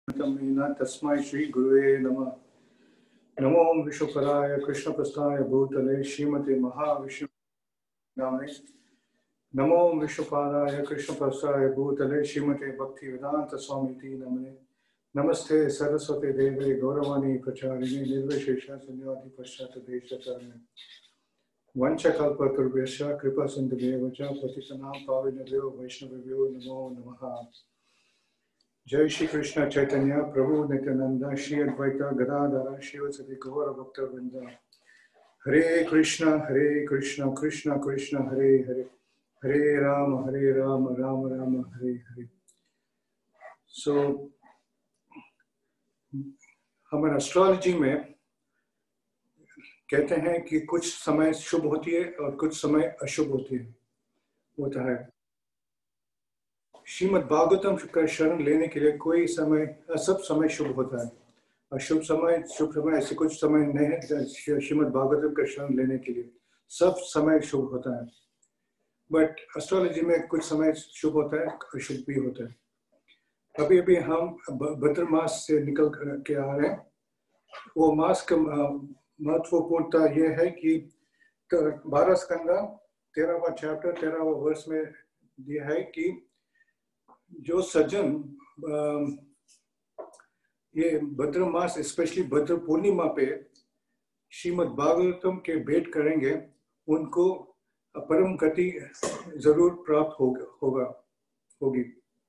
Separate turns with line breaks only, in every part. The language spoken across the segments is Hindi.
तस्मै श्री गुरुवे नमः। नमो विश्वपराय कृष्णप्रस्थाय भूतले श्रीमते महाविष्णुनामे। नमो विश्वपादाय कृष्णप्रस्थाय भूतले श्रीमते भक्तिवेदांत स्वामी नमने। नमस्ते सरस्वती देवे गौरवाणी प्रचारिणे निर्विशेष शून्यवादी पश्चात देशचारिणे। वंशकल्पतरुभ्यश्च कृपा सिन्धुभ्येव च पतितनां पावनेभ्यो वैष्णवेभ्यो नमो नमः। जय श्री कृष्ण चैतन्य प्रभु नित्यानंद श्री अद्वैत गदाधर शिवसति गौर भक्तवृंद। हरे कृष्ण कृष्ण कृष्ण हरे हरे, हरे राम राम राम हरे हरे। सो हमारे एस्ट्रोलॉजी में कहते हैं कि कुछ समय शुभ होती है और कुछ समय अशुभ होती है होता है। श्रीमद् भागवतम का शरण लेने के लिए कोई समय सब समय शुभ होता है, अशुभ समय शुभ समय ऐसे कुछ समय नहीं है। श्रीमद् भागवतम का शरण लेने के लिए सब समय शुभ होता है, बट एस्ट्रोलॉजी में कुछ समय शुभ होता है, अशुभ भी होता है। अभी अभी हम भद्र मास से निकल के आ रहे हैं। वो मास का महत्वपूर्णता यह है कि 12 स्कंदा 13वां चैप्टर 13वां वर्ष में दिया है कि जो सज्जन ये भद्र मास स्पेशली भद्र पूर्णिमा पे श्रीमद् भागवतम के भेंट करेंगे उनको परम गति जरूर प्राप्त होगी।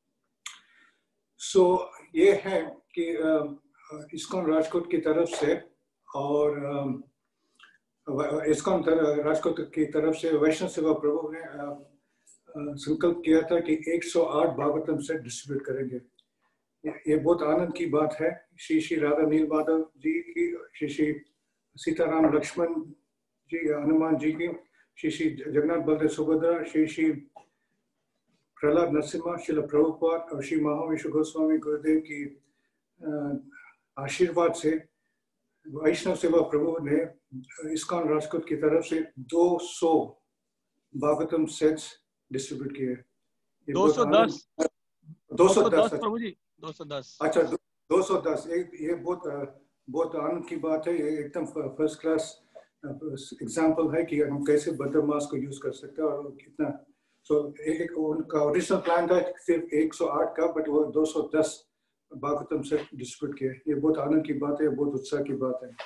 सो ये है कि इस्कॉन राजकोट की तरफ से और इस्कॉन राजकोट की तरफ से वैष्णव सेवा प्रभु ने संकल्प किया था कि 108 भागवतम से डिस्ट्रीब्यूट करेंगे। ये बहुत आनंद की बात है। श्री श्री राधा नील माधव जी की, श्री श्री सीताराम लक्ष्मण जी हनुमान जी की, श्री श्री जगन्नाथ बलदेव सुभद्रा, श्री श्री प्रहलाद नरसिम्हा, श्रील प्रभुपाद और श्री महाविष्णु गोस्वामी गुरुदेव की आशीर्वाद से वैष्णव सेवा प्रभु ने इस्कॉन राजकोट की तरफ से 200 भागवतम सेट्स डिस्ट्रीब्यूट किए।
210 प्रभु जी 210।
अच्छा 210 ये बहुत आनंद की बात है। ये एकदम फर्स्ट क्लास एग्जांपल है कि हम कैसे भद्र मास को यूज कर सकते हैं और कितना। एक उनका ओरिजिनल प्लान था सिर्फ 108 का, बट वो 210 भागवतम से डिस्ट्रीब्यूट किए। ये बहुत आनंद की बात है, बहुत उत्साह की बात है।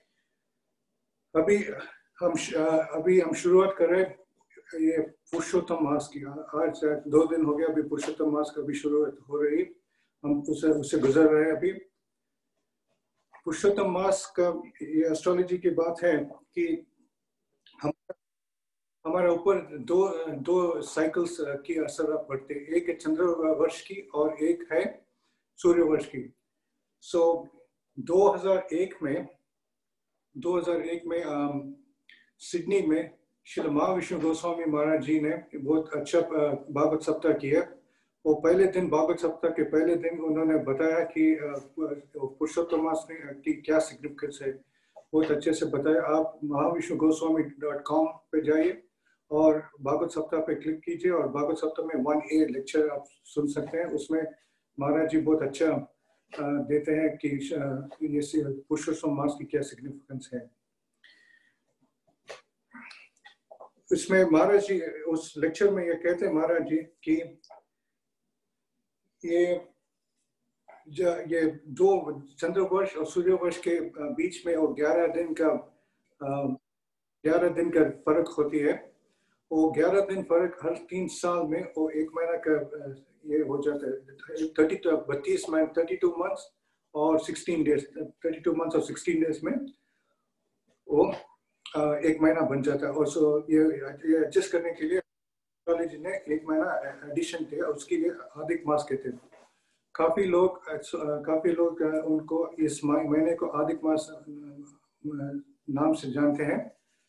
अभी हम शुरुआत कर रहे हैं ये पुरुषोत्तम मास की। आज 2 दिन हो गया अभी पुरुषोत्तम मास का भी शुरुआत हो रही, हम उससे गुजर रहे हैं। अभी पुरुषोत्तम मास का ये एस्ट्रोलॉजी की बात है कि हमारे ऊपर दो साइकिल्स की असर पड़ते हैं। एक है चंद्र वर्ष की और एक है सूर्य वर्ष की। सो 2001 में सिडनी में श्री महाविष्णु गोस्वामी महाराज जी ने बहुत अच्छा भागवत सप्ताह किया। वो पहले दिन भागवत सप्ताह के पहले दिन उन्होंने बताया कि पुरुषोत्तम मास की क्या सिग्निफिकेंस है, बहुत अच्छे से बताया। आप महाविष्णुगोस्वामी.com पे जाइए और भागवत सप्ताह पे क्लिक कीजिए और भागवत सप्ताह में 1A लेक्चर आप सुन सकते हैं। उसमें महाराज जी बहुत अच्छा देते हैं कि ये पुरुषोत्तम मास की क्या सिग्निफिकेंस है। इसमें महाराज जी उस लेक्चर में ये कहते हैं महाराज जी कि ये 2 चंद्र वर्ष और सूर्य वर्ष के बीच में और 11 दिन का फर्क होती है। वो 11 दिन फर्क हर 3 साल में वो 1 महीना का ये हो जाता है। 32 मंथ्स और 16 डेज 32 मंथ्स और 16 डेज में वो 1 महीना बन जाता है। और सो ये एडजस्ट करने के लिए एस्ट्रोलॉजी ने 1 महीना एडिशन किया, उसके लिए आदिक मास कहते हैं। काफी लोग उनको इस महीने को आदिक मास नाम से जानते हैं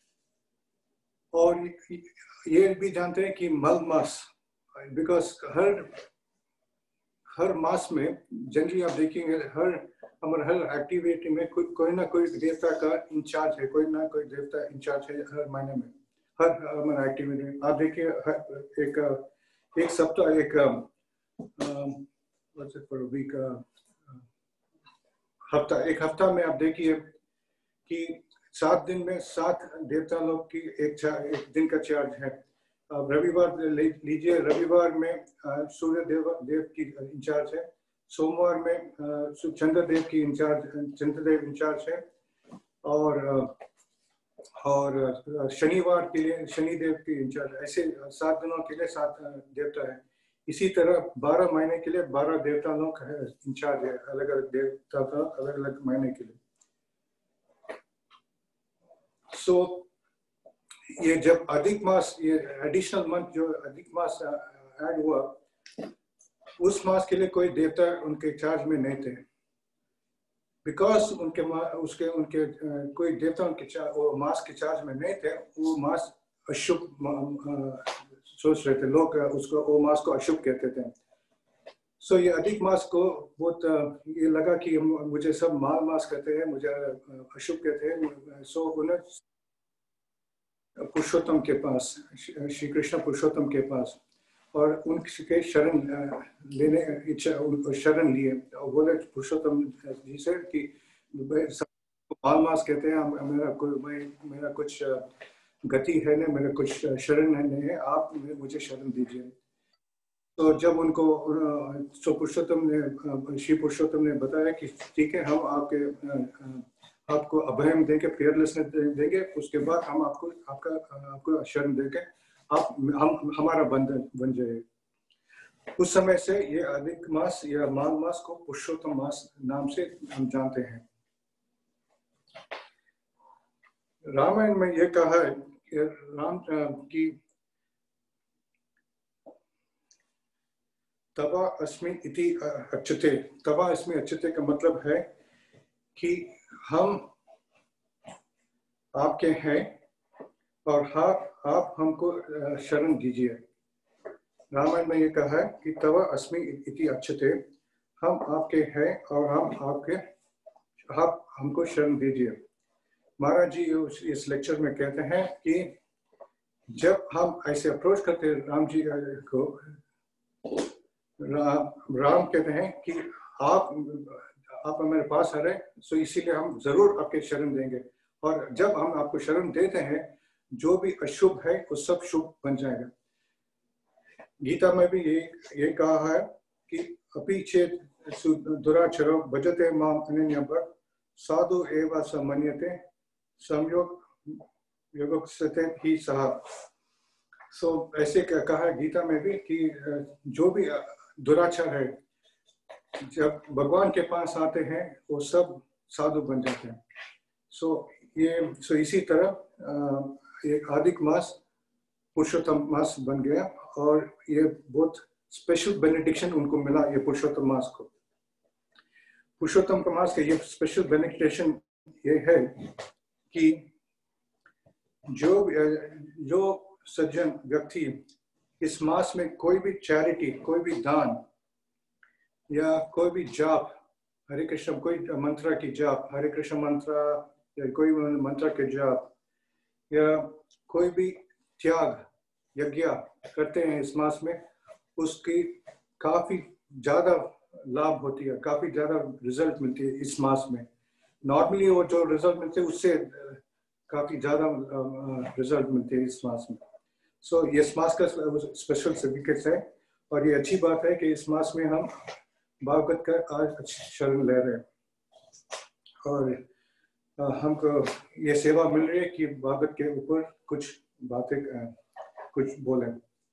और ये भी जानते हैं कि मल मास, बिकॉज हर मास में जनरली आप देखेंगे हर एक्टिविटी में कोई ना कोई देवता का इंचार्ज है, कोई ना कोई देवता इंचार्ज है हर महीने में, हर हमारा एक्टिविटी में। आप देखिए एक सप्ताह एक वीक एक हफ्ता में आप देखिए कि 7 दिन में 7 देवता लोग की एक दिन का चार्ज है। रविवार लीजिए, रविवार में सूर्य देव की इंचार्ज है। सोमवार में चंद्रदेव की चंद्रदेव इंचार्ज है। और शनिवार के लिए शनिदेव की इंचार्ज। ऐसे 7 दिनों के लिए 7 देवता है। इसी तरह 12 महीने के लिए 12 देवता लोग इंचार्ज है, अलग अलग देवता का अलग अलग महीने के लिए। सो ये जब अधिक मास, ये एडिशनल मंथ जो अधिक मास ऐड हुआ, उस मास के लिए कोई देवता उनके चार्ज में नहीं थे। बिकॉज उनके कोई देवता वो मास के चार्ज में नहीं थे, वो मास अशुभ सोच रहे थे लोग, उसको वो मास को अशुभ कहते थे। सो ये अधिक मास को बहुत ये लगा कि मुझे सब माल मास कहते हैं, मुझे अशुभ कहते हैं। सो उन्हें पुरुषोत्तम के पास, श्री कृष्ण पुरुषोत्तम के पास, और उनके शरण लेने इच्छा शरण लिए और बोले पुरुषोत्तम जी से कि माल मास कहते हैं, मेरा कुछ गति है नहीं, मेरा कुछ शरण नहीं है, आप मुझे शरण दीजिए। तो जब उनको श्री पुरुषोत्तम ने बताया कि ठीक है, हम आपको अभयम देंगे, फेयरलेसनेस देंगे, उसके बाद हम आपको शरण देंगे, हम हमारा बंधन बन जाए। उस समय से ये अधिक मास या माघ मास को पुरुषोत्तम मास नाम से हम जानते हैं। रामायण में ये कहा है कि राम की तवा अस्मि इति अच्युते। तवा अस्मि अच्युते का मतलब है कि हम आपके हैं और आप हमको शरण दीजिए। रामायण में ये कहा है कि तवा अस्मि इति अच्युते, हम आपके हैं और आप हमको शरण दीजिए। महाराज जी इस लेक्चर में कहते हैं कि जब हम ऐसे अप्रोच करते हैं राम जी को, राम कहते हैं कि आप हमारे पास आ रहे, सो इसीलिए हम जरूर आपके शरण देंगे, और जब हम आपको शरण देते हैं जो भी अशुभ है वो सब शुभ बन जाएगा। गीता में भी ये कहा है कि अपि चेत् दुराचरो भजते माम अनन्यः साधु एव स मन्यते संयोगस्ते ही सह। सो ऐसे कहा है गीता में भी कि जो भी दुराचार है, जब भगवान के पास आते हैं वो सब साधु बन जाते हैं। सो इसी तरह एक अधिक मास पुरुषोत्तम मास बन गया, और ये बहुत स्पेशल बेनेडिक्शन उनको मिला ये पुरुषोत्तम मास को। पुरुषोत्तम का मास का ये स्पेशल बेनेडिक्शन ये है कि जो सज्जन व्यक्ति इस मास में कोई भी चैरिटी, कोई भी दान या कोई भी जाप, हरे कृष्ण कोई मंत्र की जाप, हरे कृष्ण मंत्र या कोई मंत्र के जाप, या कोई भी त्याग यज्ञ करते हैं इस मास में, उसकी काफी ज्यादा लाभ होती है, काफी ज्यादा रिजल्ट मिलती है इस मास में। नॉर्मली वो जो रिजल्ट मिलते हैं उससे काफी ज्यादा रिजल्ट मिलते हैं इस मास में। सो ये इस मास का स्पेशल सिग्निफिकेंस है, और ये अच्छी बात है कि इस मास में हम भागवत का आज अच्छी शरण ले रहे हैं, और हमको ये सेवा मिल रही है कि भागवत के ऊपर कुछ बातें कुछ बोले।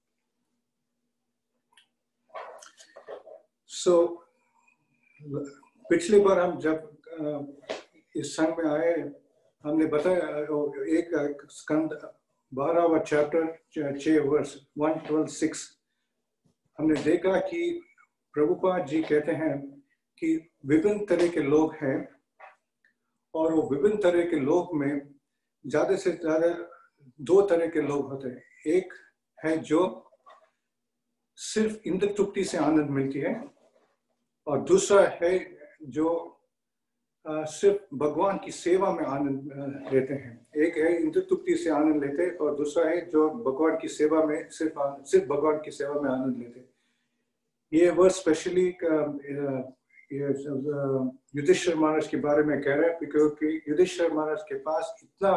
पिछली बार हम जब इस संघ में आए, हमने बताया एक स्कंद 12वां चैप्टर 6 वर्स 112-6 हमने देखा कि प्रभुपाद जी कहते हैं कि विभिन्न तरह के लोग हैं, और वो विभिन्न तरह के लोग में ज्यादा से ज्यादा 2 तरह के लोग होते हैं। एक है जो सिर्फ इंद्र तृप्ति से आनंद मिलती है, और दूसरा है जो सिर्फ भगवान की सेवा में आनंद लेते हैं। एक है इंद्र तृप्ति से आनंद लेते हैं, और दूसरा है जो भगवान की सेवा में सिर्फ भगवान की सेवा में आनंद लेते हैं। ये वर्ड स्पेशली ये युधिष्ठिर महाराज के बारे में कह रहे हैं, क्योंकि युधिष्ठिर महाराज के पास इतना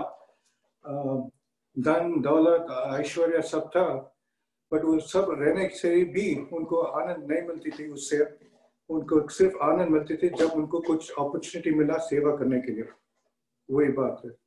धन दौलत ऐश्वर्य सब था, बट वो सब रहने से भी उनको आनंद नहीं मिलती थी। उससे उनको सिर्फ आनंद मिलती थी जब उनको कुछ अपॉर्चुनिटी मिला सेवा करने के लिए। वही बात है।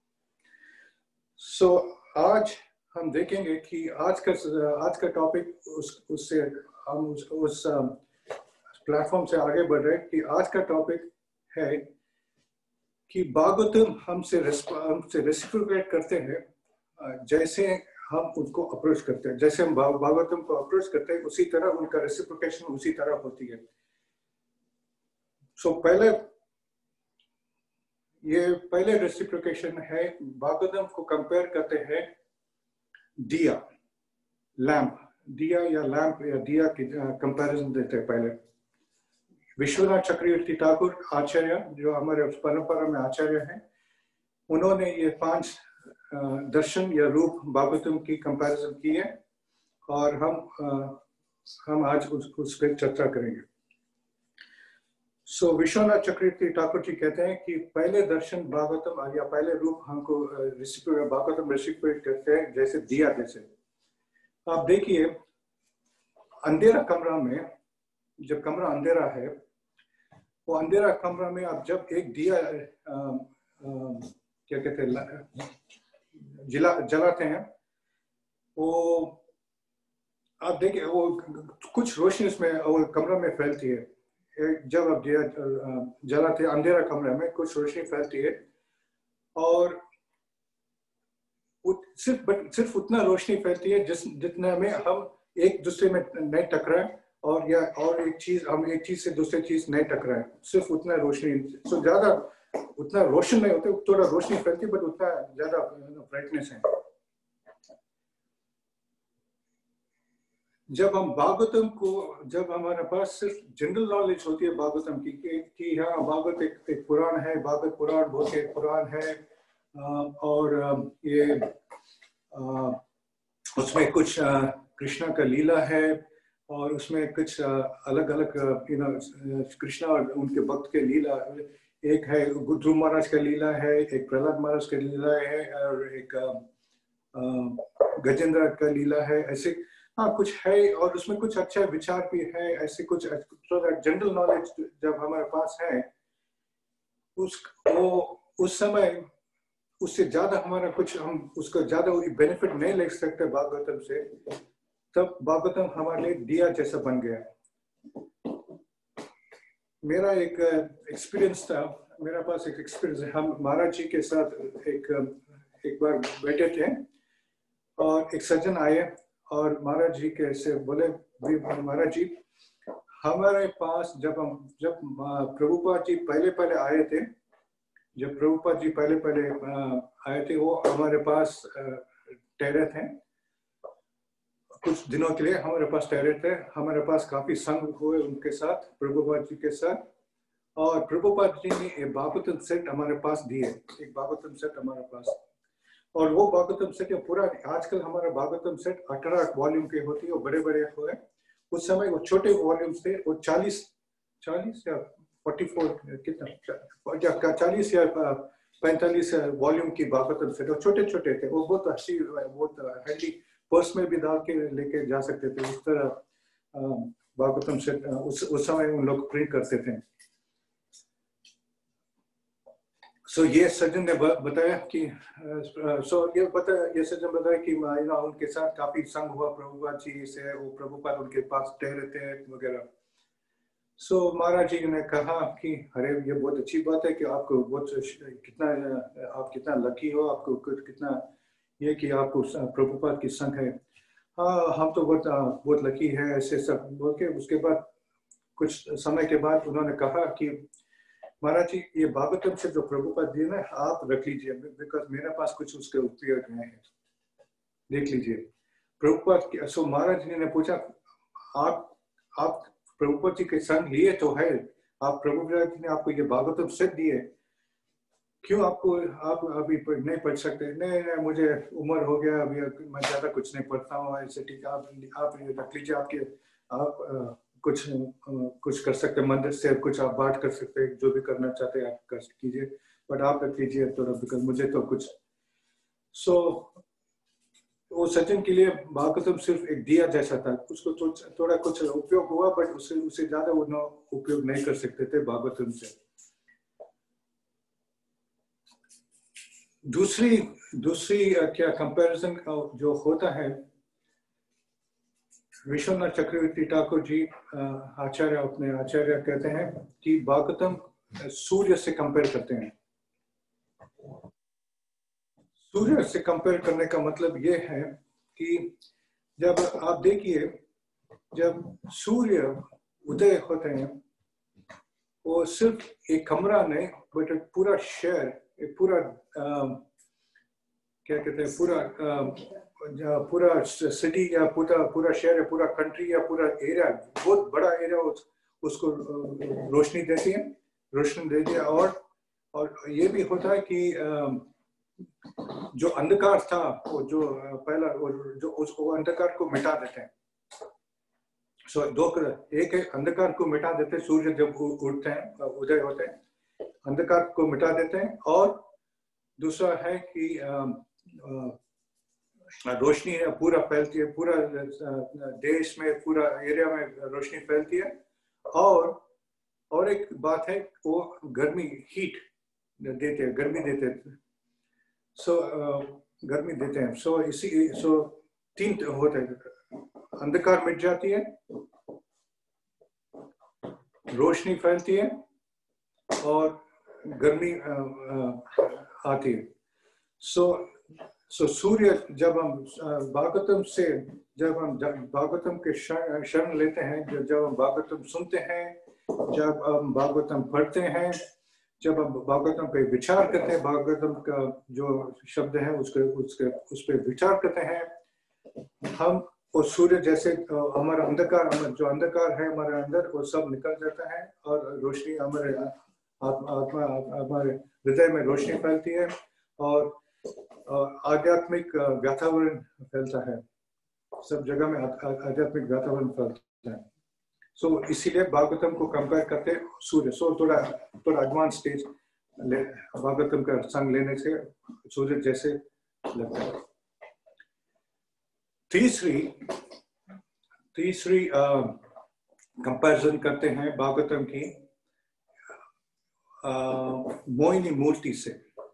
सो आज हम देखेंगे कि आज का टॉपिक उससे हम उस प्लेटफॉर्म से आगे बढ़ रहे हैं कि आज का टॉपिक है कि भागवतम हमसे रेसिप्रोकेट करते हैं जैसे हम उनको अप्रोच करते हैं। जैसे हम भागवतम को अप्रोच करते हैं उसी तरह उनका रेसिप्रोकेशन उसी तरह होती है। सो पहले रेसिप्रोकेशन है, भागवतम को कंपेयर करते हैं दिया या लैंप या दिया की कंपैरिजन देते हैं। पहले विश्वनाथ चक्रवर्ती ठाकुर आचार्य, जो हमारे परंपरा में आचार्य हैं, उन्होंने ये 5 दर्शन या रूप भागवतम की कंपैरिजन की है और हम आज उस पर चर्चा करेंगे। सो विश्वनाथ चक्रवर्ती ठाकुर जी कहते हैं कि पहले दर्शन भागवतम या पहले रूप हमको भागवतम रेसिप्रोकेट करते हैं जैसे दिया जैसे। आप देखिए, अंधेरा कमरा में, जब कमरा अंधेरा है, वो अंधेरा कमरा में आप जब एक दिया क्या कहते हैं जलाते हैं, वो आप देखिए वो कुछ रोशनी उसमें कमरा में फैलती है। जब आप दिया जलाते हैं अंधेरा कमरे में, कुछ रोशनी फैलती है और सिर्फ उतना रोशनी फैलती है जितना में हम एक दूसरे में नहीं टकराए और एक चीज से दूसरी चीज नहीं टकराए। सिर्फ उतना रोशनी, सो ज्यादा उतना रोशन नहीं होते, थोड़ा रोशनी फैलती बट उतना ज्यादा ब्राइटनेस है। जब हम भागवतम को, जब हमारे पास सिर्फ जनरल नॉलेज होती है भागवतम की कि हाँ भागवत एक पुराण है, भागवत पुराण बहुत एक पुराण है और ये उसमें कुछ कृष्णा का लीला है और उसमें कुछ अलग अलग कृष्णा और उनके भक्त के लीला, एक है ध्रुव महाराज का लीला है, एक प्रहलाद महाराज का लीला है और एक गजेंद्र का लीला है। ऐसे हाँ कुछ है और उसमें कुछ अच्छा विचार भी है। ऐसे कुछ जनरल नॉलेज जब हमारे पास है, उस समय उससे ज्यादा हमारा कुछ, हम उसका ज्यादा बेनिफिट नहीं ले सकते भागवतम से। तब भागवतम हमारे लिए दिया जैसा बन गया। मेरा एक एक्सपीरियंस था, मेरा पास एक एक्सपीरियंस है। हम महाराज जी के साथ एक बार बैठे थे और एक सज्जन आए और महाराज जी कैसे बोले, महाराज जी हमारे पास जब प्रभुपाद जी पहले आए थे, जब प्रभुपाद जी पहले आए थे, वो हमारे पास ठहरे थे कुछ दिनों के लिए, हमारे पास ठहरे थे। हमारे पास काफी संग हुए उनके साथ, प्रभुपाद जी के साथ। और प्रभुपाद जी ने एक भागवतम सेट हमारे पास दिए, एक भागवतम सेट हमारे पास। और वो भागवतम सेट पूरा, आजकल हमारा भागवतम सेट 18 वॉल्यूम के होती है, वो बड़े बड़े हुए। उस समय वो छोटे वॉल्यूम्स थे, वो 40 या 44 कितना 40 या 45 वॉल्यूम की भागवतम सेट, वो छोटे छोटे थे। वो बहुत अच्छी, बहुत हैंडी, पर्स में भी डाल के लेके जा सकते थे। उस तरह भागवतम सेट उस समय उन लोग प्रिंट करते थे। सो ये सज्जन ने बताया कि ये सज्जन बताया कि उनके साथ काफी संग हुआ प्रभुपाद जी से, वो प्रभुपाद उनके पास ठहरे थे वगैरह। सो महाराज जी ने कहा कि अरे ये बहुत अच्छी बात है कि आपको आप कितना लकी हो, आपको कितना ये कि आपको प्रभुपाद की संग है। हाँ हम तो बहुत लकी है, ऐसे सब बोल के उसके बाद कुछ समय के बाद उन्होंने कहा कि महाराज जी ये भागवतम से जो प्रभुपाद दिए ना, आप रख लीजिए, बिकॉज मेरे पास कुछ उसके उपयोग नहीं है, देख लीजिए प्रभुपाद की। सो महाराज जी ने पूछा, आप प्रभुपाद जी के संग लिए तो है, आप प्रभुपाद जी ने आपको ये भागवतम सेट दिए, क्यों आप अभी नहीं पढ़ सकते? नहीं मुझे उम्र हो गया, अभी मैं ज्यादा कुछ नहीं पढ़ता हूँ, ऐसे ठीक है, आप रख लीजिए, आप कुछ कर सकते हैं, मंदिर से कुछ आप बांट कर सकते हैं, जो भी करना चाहते हैं आप कर कीजिए, बट आप कीजिए थोड़ा, बिकॉज मुझे तो कुछ वो सचिन के लिए भागवतम सिर्फ एक दिया जैसा था, उसको थोड़ा कुछ उपयोग हुआ, बट उससे ज्यादा वो उपयोग नहीं कर सकते थे भागवतम से। दूसरी क्या कंपैरिजन जो होता है, विश्वनाथ चक्रवर्ती ठाकुर जी अपने आचार्य कहते हैं कि भागवतम सूर्य से कंपेयर करते हैं। सूर्य से कंपेयर करने का मतलब ये है कि जब आप देखिए, जब सूर्य उदय होते हैं, वो सिर्फ एक कमरा नहीं, बट एक पूरा शहर, एक पूरा क्या कहते हैं, पूरा सिटी या पूरा शहर या पूरा कंट्री या पूरा एरिया, बहुत बड़ा एरिया उसको रोशनी देती है। और ये भी होता है कि जो अंधकार था, वो जो पहला जो उसको अंधकार को मिटा देते हैं। एक है अंधकार को मिटा देते हैं, सूर्य जब उठते हैं, उदय होते हैं, अंधकार को मिटा देते हैं। और दूसरा है कि रोशनी पूरा फैलती है, पूरा देश में, पूरा एरिया में रोशनी फैलती है। और एक बात है, वो गर्मी, हीट देते हैं, गर्मी देते हैं। गर्मी देते हैं। तीन होते हैं, अंधकार मिट जाती है, रोशनी फैलती है, और गर्मी आती है। सूर्य, जब हम भागवतम के शरण लेते हैं, जब हम भागवतम सुनते हैं, जब हम भागवतम पढ़ते हैं, जब हम भागवतम पे विचार करते हैं, भागवतम का जो शब्द है उस पर विचार करते हैं, हम और सूर्य जैसे हमारा अंधकार, जो अंधकार है हमारे अंदर, वो सब निकल जाता है, और रोशनी हमारे आत्मा, हमारे हृदय में रोशनी फैलती है, और आध्यात्मिक वातावरण फैलता है, सब जगह में आध्यात्मिक वातावरण फैलता है। इसीलिए भागवतम को कंपेयर करते हैं सूर्य। थोड़ा एडवांस स्टेज भागवतम का संग लेने से सूर्य जैसे लगता है। तीसरी कंपैरिजन करते हैं भागवतम की मोहिनी मूर्ति से।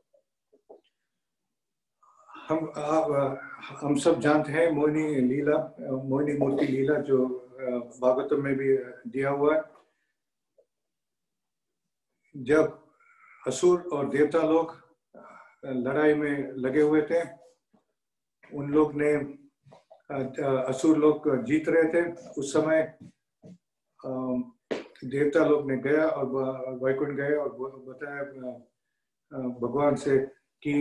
हम सब जानते हैं मोहिनी मूर्ति लीला, जो भागवतम में भी दिया हुआ है। जब असुर और देवता लोग लड़ाई में लगे हुए थे, उन लोग ने असुर लोग जीत रहे थे, उस समय देवता लोग ने गया और वैकुंठ गए और बताया भगवान से कि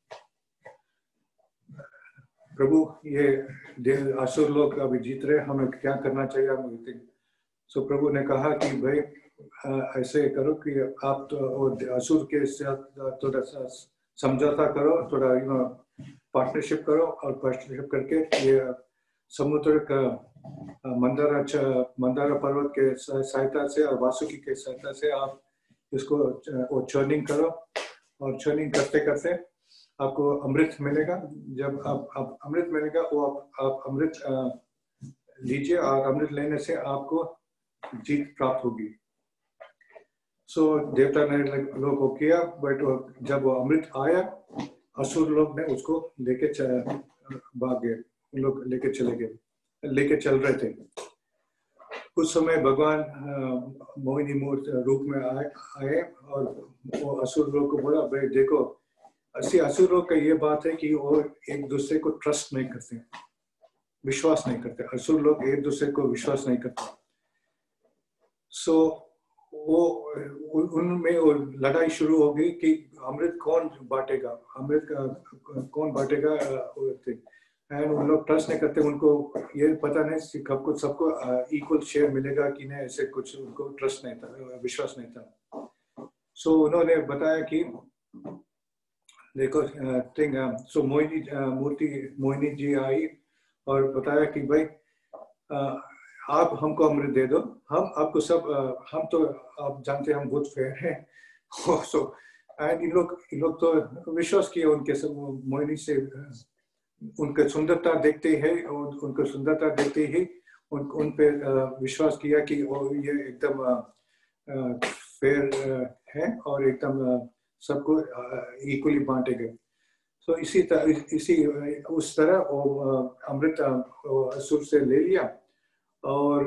प्रभु, ये असुर लोग अभी जीत रहे, हमें क्या करना चाहिए। प्रभु ने कहा कि भाई ऐसे करो कि आप तो असुर के साथ थोड़ा सा समझौता करो, थोड़ा पार्टनरशिप करो, और पार्टनरशिप करके ये समुद्र का मंदारा पर्वत के सहायता से और वासुकी के सहायता से आप इसको चर्निंग करो, और चर्निंग करते करते आपको अमृत मिलेगा। जब आप अमृत मिलेगा, वो आप अमृत लीजिए, और अमृत लेने से आपको जीत प्राप्त होगी। देवता ने लोगों को किया, बट जब वो अमृत आया, असुर लोग ने उसको लेके भाग गए, उन लोग लेके चल रहे थे। उस समय भगवान मोहिनी मूर्ति रूप में आए, और वो असुर लोग को बोला, भाई देखो, असुर लोग का ये बात है कि वो एक दूसरे को ट्रस्ट नहीं करते, विश्वास नहीं करते। असुर लोग एक दूसरे को विश्वास नहीं करते। वो उनमें वो लड़ाई शुरू हो गई कि अमृत कौन बांटेगा, एंड उन लोग ट्रस्ट नहीं करते, उनको ये पता नहीं कब सबको इक्वल शेयर मिलेगा कि नहीं, ऐसे कुछ उनको ट्रस्ट नहीं था, विश्वास नहीं था। उन्होंने बताया कि देखो, मोहिनी जी आई और बताया कि भाई आप हमको अमृत दे दो, हम आपको सब हम तो आप जानते हैं हम बहुत फेयर हैं। सो एंड इन लोग तो विश्वास किया उनके सब मोहिनी से, उनका सुंदरता देखते ही उनको सुंदरता देखते ही उन पे विश्वास किया कि वो ये एकदम फेयर है और एकदम सबको इक्वली बांटेगा। तो इसी उस तरह वो अमृत असुर से ले लिया और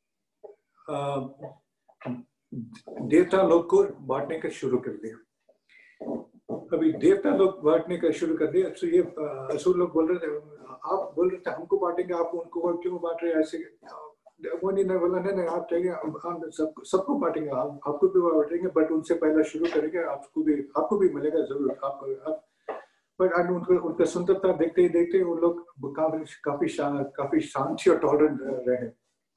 देवता लोग को बांटने का शुरू कर दिया। अभी देवता लोग बांटने का शुरू कर दिया, तो ये असुर लोग बोल रहे थे, आप बोल रहे थे हमको बांटेंगे, आप उनको क्यों बांट रहे हैं ऐसे? मोनी ने बोला नहीं आप चाहिए हम सबको बांटेंगे, आपको भी बांटेंगे, बट उनसे पहला शुरू करेंगे, आपको भी मिलेगा जरूर। आप बट उनका सुंदरता देखते ही देखते वो लोग काफी शांति और टॉलरेंट रहे।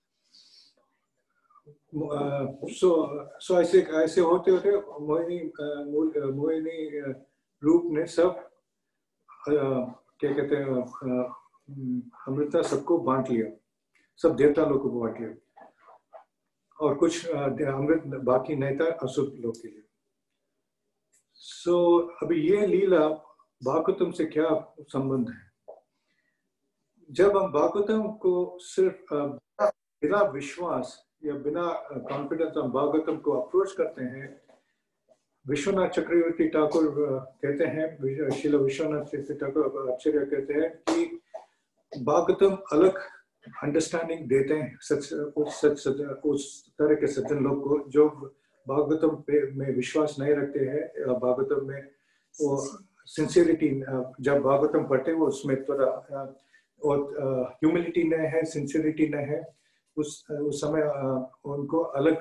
सो ऐसे होते होते मोहिनी रूप ने सब क्या कहते हैं अमृता सबको बांट लिया, सब देवता लोग को बांट लिया और कुछ अमृत बाकी नहीं था असुर लोग के लिए। सो अभी ये लीला भागवतम से क्या संबंध है? जब हम भागवतम को सिर्फ बिना विश्वास या बिना कॉन्फिडेंस हम भागवतम को अप्रोच करते हैं, विश्वनाथ चक्रवर्ती ठाकुर कहते हैं, श्रील विश्वनाथ चक्रवर्ती ठाकुर आचार्य कहते हैं कि भागवतम अलग अंडरस्टैंडिंग देते हैं उस तरह के सज्जन लोग को जो भागवतम में विश्वास नहीं रखते हैं। भागवतम में वो सिंसियरिटी, जब भागवतम पढ़ते हैं वो उसमें थोड़ा और ह्यूमिलिटी नहीं है, सिंसियरिटी नहीं है, उस समय उनको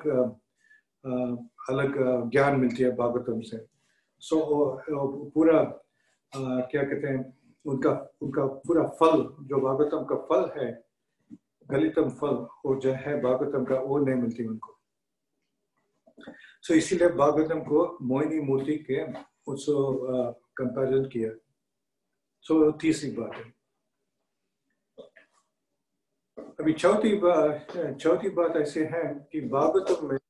अलग ज्ञान मिलती है भागवतम से। सो पूरा क्या कहते हैं उनका पूरा फल जो भागवतम का फल है, गलितम फल, वो जो है भागवतम का, वो नहीं मिलती उनको। सो इसीलिए भागवतम को मोहिनी मूर्ति के उसको कंपैरिजन किया। सो तीसरी बात है। अभी चौथी बात ऐसे है कि भागवतम में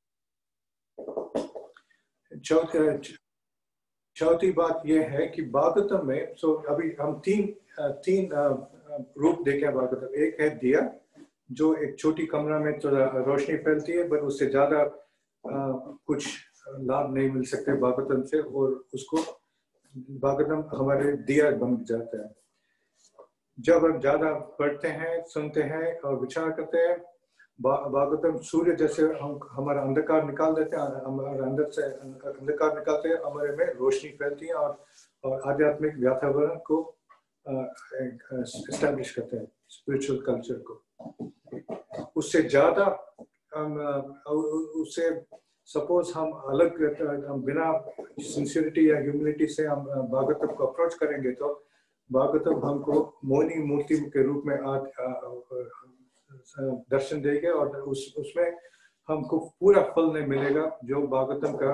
चौथी बात यह है कि भागवतम में, सो अभी हम तीन रूप देखें भागवतम। एक है दिया, जो एक छोटी कमरा में थोड़ा रोशनी फैलती है, पर उससे ज्यादा कुछ लाभ नहीं मिल सकते भागवतम से, और उसको भागवतम हमारे दिया बन जाता है। जब हम ज्यादा पढ़ते हैं, सुनते हैं और विचार करते हैं, भागवतम सूर्य जैसे हमारा अंधकार निकाल देते हैं, हमारे अंदर से अंधकार निकालते हैं, हमारे में रोशनी फैलती है और आध्यात्मिक वातावरण को एस्टैब्लिश करते हैं, स्पिरिचुअल कल्चर को। उससे ज्यादा उससे सपोज हम बिना सिंसियरिटी या ह्यूमिलिटी से हम भागवतम को अप्रोच करेंगे, तो भागवतम हमको मोहिनी मूर्ति के रूप में दर्शन देंगे और उसमें हमको पूरा फल नहीं मिलेगा जो भागवतम का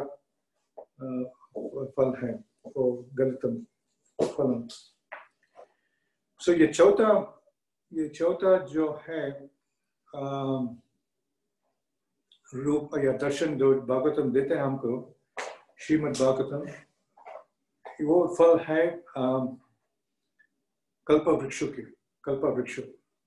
फल है, वो गलितम फल। सो ये चौथा जो है रूप या दर्शन जो भागवतम देते हैं हमको, श्रीमद् भागवतम, वो फल है कल्पवृक्ष।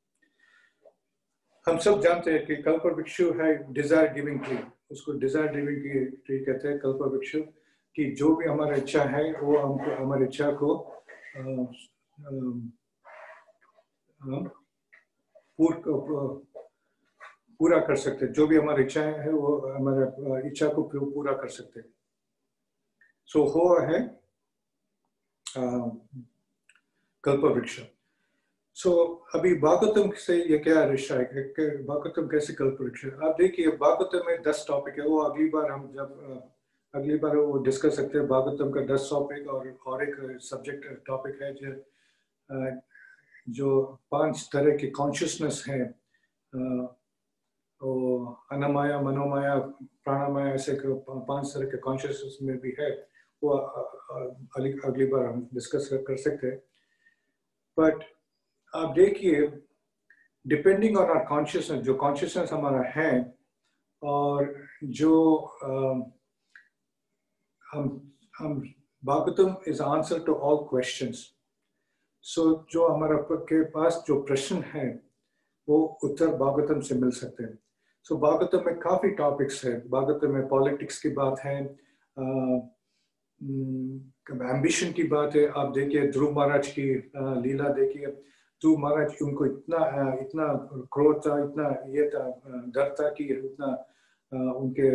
हम सब जानते हैं कि कल्पवृक्ष है डिजायर गिविंग ट्री, उसको डिजायर गिविंग ट्री कहते हैं कल्पवृक्ष, कि जो भी हमारा इच्छा है वो हमको हमारी इच्छा को पूरा कर सकते हैं। जो भी हमारी इच्छा है वो हमारे इच्छा को पूरा कर सकते हैं। सो वो है कल्पवृक्ष। सो अभी भागवतम से ये क्या रिश्ता है, भागवतम कैसे कल्पवृक्ष? आप देखिए भागवतम में 10 टॉपिक है, वो अगली बार वो डिस्कस सकते हैं भागवतम का 10 टॉपिक, और एक सब्जेक्ट टॉपिक है जो 5 तरह की कॉन्शियसनेस है, अन्नमाया, मनोमाया, प्राणमाया, ऐसे 5 तरह के कॉन्शियसनेस में भी है, वो अगली बार हम डिस्कस कर सकते हैं। बट आप देखिए डिपेंडिंग ऑन आवर कॉन्शियसनेस, जो कॉन्शियसनेस हमारा है और जो हम Bhagavatam is answer to all questions. So जो हमारा के पास जो प्रश्न है वो उत्तर भागवतम से मिल सकते हैं। सो भागवतम में काफी टॉपिक्स है। भागवतम में पॉलिटिक्स की बात है, एम्बिशन की बात है। आप देखिए ध्रुव महाराज की लीला देखिए। ध्रुव महाराज उनको इतना क्रोध था, इतना ये था, डर था कि इतना उनके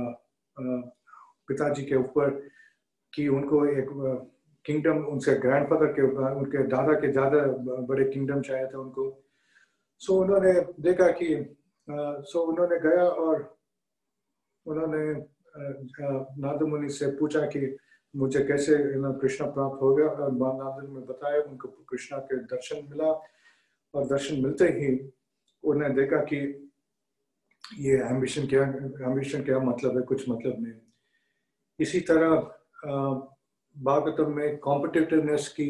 पिताजी के ऊपर कि उनको एक किंगडम उनसे ग्रैंडफादर के उनके दादा के ज्यादा बड़े किंगडम चाहिए थे उनको। सो उन्होंने देखा कि उन्होंने गया और उन्होंने नारद मुनि से पूछा कि मुझे कैसे कृष्णा प्राप्त हो गया, और नारद ने बताया उनको कृष्णा के दर्शन मिला। और दर्शन मिलते ही उन्होंने देखा कि ये एम्बिशन क्या मतलब है, कुछ मतलब नहीं। इसी तरह भागवतम में कॉम्पिटिटिवनेस की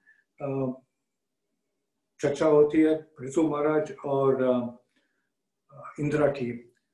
चर्चा होती है। ऋतु महाराज और इंद्रा की,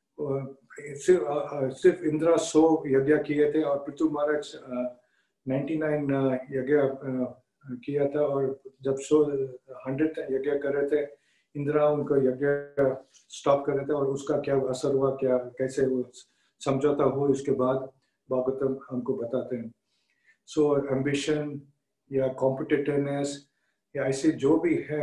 सिर्फ इंद्रा 100 यज्ञ किए थे और पृथु महाराज 99 यज्ञ किया था। और जब 100 यज्ञ कर रहे थे, इंद्रा उनको यज्ञ स्टॉप कर रहे थे और उसका क्या असर हुआ, क्या कैसे वो समझौता हुआ, इसके बाद भागवतम हमको बताते हैं। सो एम्बिशन या कॉम्पिटिटिवनेस या ऐसे जो भी है,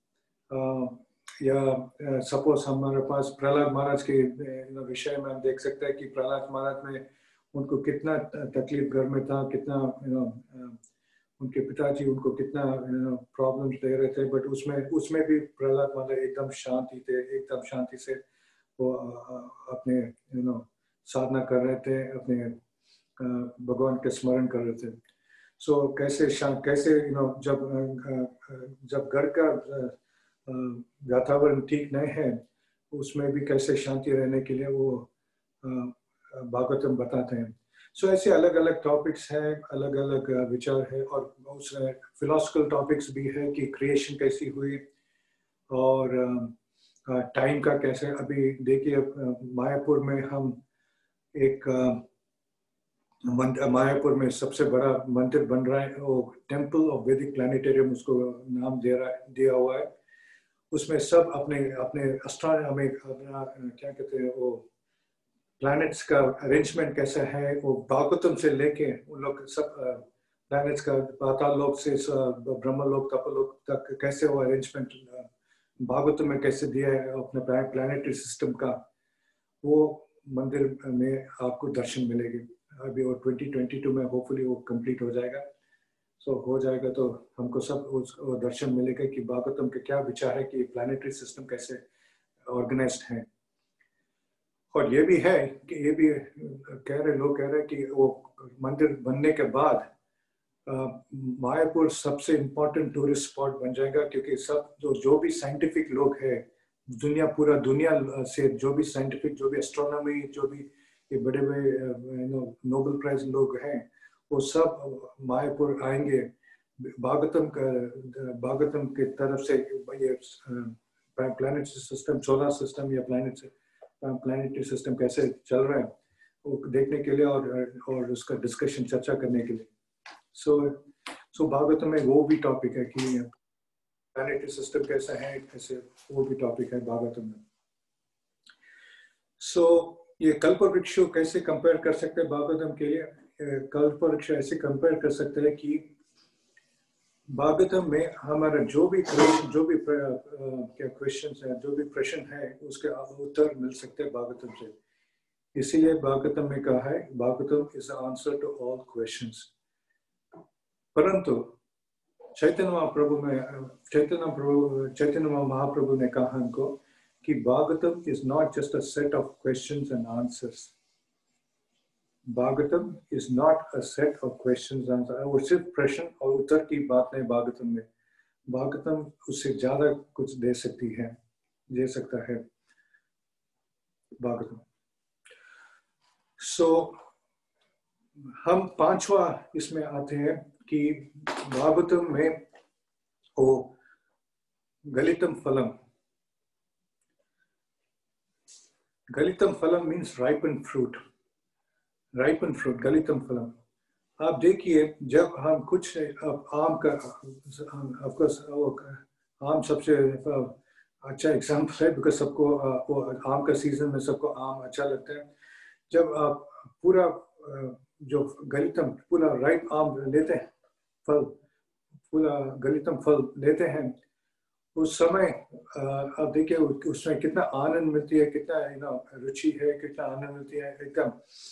या सपोज हमारे पास प्रहलाद महाराज के विषय में हम देख सकते हैं कि प्रहलाद महाराज में उनको कितना तकलीफ घर में था, कितना उनके पिताजी उनको कितना प्रॉब्लम्स दे रहे थे, बट उसमें भी प्रहलाद महाराज एकदम शांति थे, एकदम शांति से वो अपने साधना कर रहे थे, अपने भगवान के स्मरण कर रहे थे। सो कैसे जब घर का वातावरण ठीक नहीं है, उसमें भी कैसे शांति रहने के लिए वो भागवतम बताते हैं। सो ऐसे अलग अलग टॉपिक्स हैं, अलग अलग विचार है, और उसमें फिलोसफिकल टॉपिक्स भी है कि क्रिएशन कैसी हुई और टाइम का कैसे। अभी देखिए मायापुर में हम एक मायापुर में सबसे बड़ा मंदिर बन रहा है, वो टेम्पल ऑफ वैदिक प्लानिटेरियम उसको नाम दिया हुआ है। उसमें सब अपने एस्ट्रोनॉमी क्या कहते हैं वो प्लैनेट्स का अरेंजमेंट कैसा है, वो भागवतम से लेके उन लोग सब प्लैनेट्स का पाताल लोक से ब्रह्मलोक तपलोक तक कैसे वो अरेंजमेंट भागवतम में कैसे दिया है अपने प्लैनेटरी सिस्टम का, वो मंदिर में आपको दर्शन मिलेगी। अभी वो 2022 में होपफुली वो कंप्लीट हो जाएगा। सो हो जाएगा तो हमको सब वो दर्शन मिलेगा कि भागवतम के क्या विचार है कि प्लैनेटरी सिस्टम कैसे ऑर्गेनाइज्ड है। और ये भी है कि ये भी लोग कह रहे हैं कि वो मंदिर बनने के बाद मायापुर सबसे इम्पोर्टेंट टूरिस्ट स्पॉट बन जाएगा, क्योंकि सब जो भी साइंटिफिक लोग हैं पूरा दुनिया से, जो भी साइंटिफिक, जो भी एस्ट्रोनॉमी, जो भी ये बड़े बड़े नोबेल प्राइज लोग हैं, वो सब मायापुर आएंगे। भागवतम के तरफ से ये प्लैनेट सिस्टम, सोलर सिस्टम या प्लैनेटरी सिस्टम कैसे चल रहा है वो देखने के लिए और उसका डिस्कशन, चर्चा करने के लिए। सो भागवतम में वो भी टॉपिक है कि प्लैनेटरी सिस्टम कैसा है, कैसे वो भी टॉपिक है भागवतम में। सो ये कल्पवृक्ष कैसे कंपेयर कर सकते हैं भागवतम के लिए? कल्पवृक्ष ऐसे कंपेयर कर सकते हैं कि भागवतम में हमारा जो भी क्या क्वेश्चंस है, जो भी प्रश्न है, उसके उत्तर मिल सकते हैं भागवतम से। इसीलिए भागवतम में कहा है Bhagavatam is answer to all questions. परंतु चैतन्य महाप्रभु ने कहा हमको कि Bhagavatam is not just a set of questions and answers. Bhagavatam is not a set of questions and answers. वो सिर्फ प्रश्न और उत्तर की बात नहीं भागवतम में। भागवतम उससे ज्यादा कुछ दे सकता है भागवतम। सो हम पांचवा इसमें आते हैं कि भागवतम में वो गलितम फलम, गलितम फलम means ripen fruit, ripen fruit, गलितम फलम। आप देखिए जब हम कुछ आम का, ऑफकोर्स आम सबसे अच्छा एग्जाम्पल है, बिकॉज सबको वो आम का सीजन में सबको आम अच्छा लगता है। जब आप पूरा जो गलितम पूरा राइप आम लेते हैं, फल पूरा गलितम फल लेते हैं, उस समय आप देखिए उसमें कितना आनंद मिलती है, कितना रुचि है, कितना आनंद मिलती है। एकदम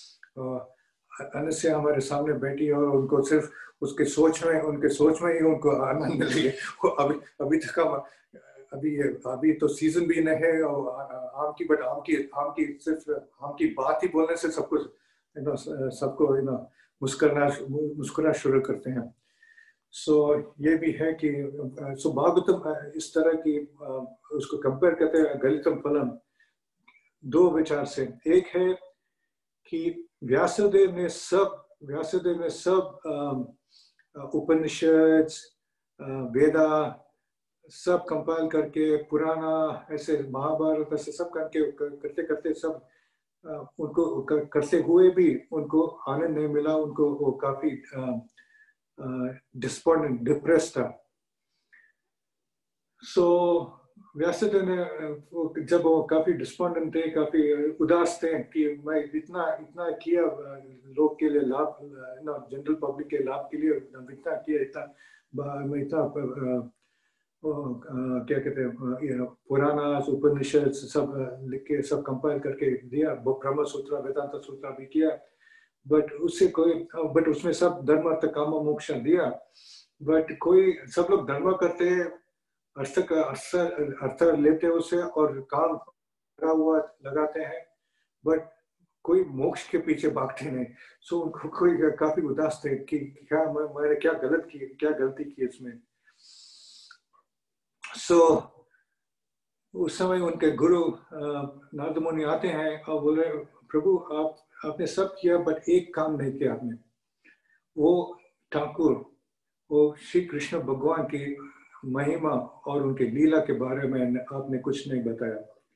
अनस्य हमारे सामने बैठी और उनको सिर्फ उसके सोच में, उनके सोच में ही उनको आनंद मिल रही है। वो अभी तक अभी तो सीजन भी नहीं है और आम की, बट आम की सिर्फ आम की बात ही बोलने से सबको मुस्कुराना शुरू करते हैं। सो ये भी है कि भागवतम इस तरह की उसको कंपेयर करते हैं गलितम फलम दो विचार से। एक है कि व्यासदेव ने सब उपनिषद, वेदा सब कंपाइल करके, पुराना ऐसे महाभारत ऐसे सब करते करते सब उनको करते हुए भी उनको आनंद नहीं मिला, उनको वो काफी डिस्पोर्टेंट, डिप्रेस था। सो व्यासदेव ने जब वो काफी डिस्पोर्टेंट थे, काफी उदास थे कि मैं इतना किया लोग के लिए लाभ, जनरल पब्लिक के लाभ के लिए इतना किया, मैं इतना क्या कहते हैं पुराना उपनिषद सब लिख के सब कंपाइल करके दिया, ब्रह्म सूत्र, वेदांत सूत्र भी किया, बट उसमें सब धर्म अर्थ काम मोक्ष दिया, बट कोई सब लोग धर्म करते, अर्थ लेते उससे और काम लगाते हैं, बट कोई मोक्ष के पीछे भागते नहीं। सो उनको कोई काफी उदास थे कि क्या मैंने क्या गलती की इसमें। सो उस समय उनके गुरु नारद मुनि आते हैं और बोले, प्रभु आपने सब किया बट एक काम नहीं किया आपने, वो ठाकुर, वो श्री कृष्ण भगवान की महिमा और उनके लीला के बारे में आपने कुछ नहीं बताया।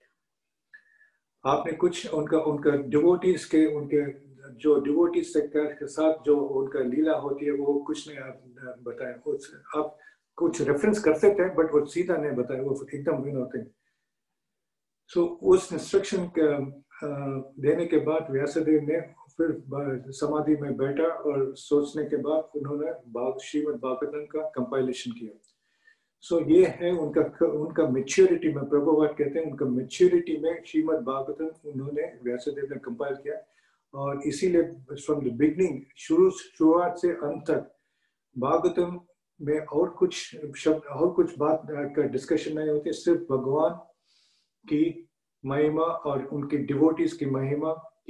आपने कुछ उनका डिवोटीज के, उनके जो डिवोटीज के साथ जो उनका लीला होती है वो कुछ नहीं आप बताया। आप कुछ रेफरेंस करते थे बट वो सीधा नहीं बताया, वो एकदम भिन्न होते हैं। सो उस इंस्ट्रक्शन देने के बाद व्यासदेव ने फिर समाधि में बैठा और सोचने के बाद उन्होंने श्रीमद् भागवतम का कंपाइलेशन किया। सो ये है उनका मेच्योरिटी में, प्रभुपाद कहते हैं उनका मेच्योरिटी में श्रीमद् भागवतम उन्होंने व्यासदेव ने कंपाइल किया। और इसीलिए फ्रॉम द बिगनिंग, शुरुआत से अंत तक भागवतम में और कुछ शब्द और कुछ बात का डिस्कशन नहीं होती, सिर्फ भगवान की महिमा और उनके डिवोटीज की महिमा की